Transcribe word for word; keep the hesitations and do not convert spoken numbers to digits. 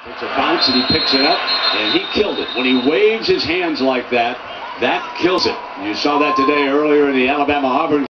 It's a bounce and he picks it up and he killed it. When he waves his hands like that, that kills it. You saw that today earlier in the Alabama-Auburn